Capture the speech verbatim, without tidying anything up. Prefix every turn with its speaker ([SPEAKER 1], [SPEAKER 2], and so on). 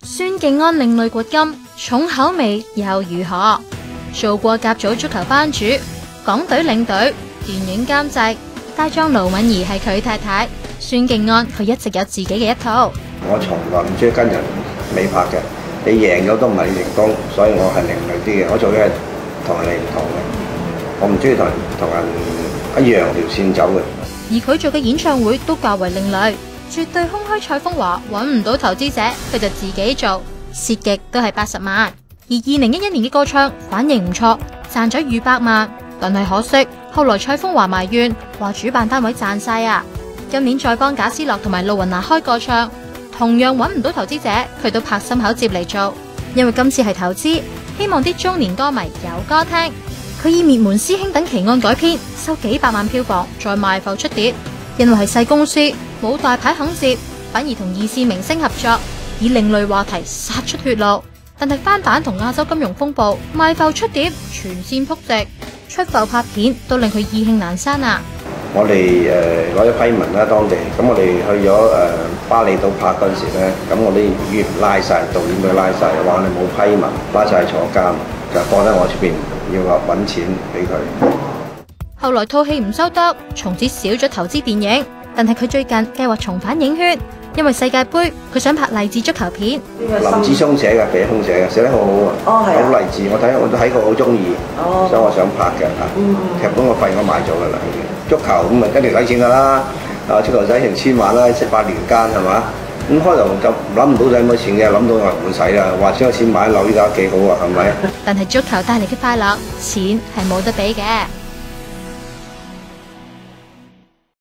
[SPEAKER 1] 孫敬安另類掘金，重口味又如何？做過甲組足球班主、港隊領隊、電影監製，大將盧敏儀係佢太太。孫敬安佢一直有自己嘅一套。
[SPEAKER 2] 我從來唔中意跟人尾拍嘅，你贏咗都唔係你成功，所以我係另類啲嘅。我做嘅係同人哋唔同嘅，我唔中意同人同人一樣條線走嘅。
[SPEAKER 1] 而佢做嘅演唱會都較為另類，絕對空虛。蔡楓華揾唔到投資者，佢就自己做，蝕極都係八十萬。而二零一一年嘅歌唱反應唔錯，賺咗逾百萬，但係可惜後來蔡楓華埋怨話主辦單位賺晒啊！今年再幫賈思樂同埋露雲娜開個唱，同樣揾唔到投資者，佢都拍心口接嚟做，因為今次係投資，希望啲中年歌迷有歌聽。佢以滅門師兄等奇案改編，收幾百萬票房，再賣埠出碟。因為係細公司，冇大牌肯接，反而同二線明星合作，以另類話題殺出血路。但係翻版同亞洲金融風暴，賣埠出碟，全線撲直，出埠拍片都令佢意興闌珊啊！
[SPEAKER 2] 我哋誒攞咗批文啦，當地咁我哋去咗誒、呃、巴厘島拍嗰陣時咧，咁我啲演員拉晒，導演都拉晒，話你冇批文，拉晒坐監，就放喺我出邊要我揾錢俾佢。
[SPEAKER 1] 後來套戲唔收得，從此少咗投資電影，但係佢最近計劃重返影圈，因為世界盃佢想拍勵志足球片。
[SPEAKER 2] 林子聰寫嘅，謝鋒寫嘅，寫得好好啊，好勵志，我睇我都睇過，好中意，所以我想拍嘅嚇。劇本個費我買咗㗎啦，已經。足球咁咪一定使錢㗎啦，啊足球使成千萬啦，七八年間係嘛？咁開頭就諗唔到使乜錢嘅，諗到話唔會使啦，話先有錢買樓，依家幾好啊，係咪？
[SPEAKER 1] 但係足球帶嚟嘅快樂，錢係冇得比嘅。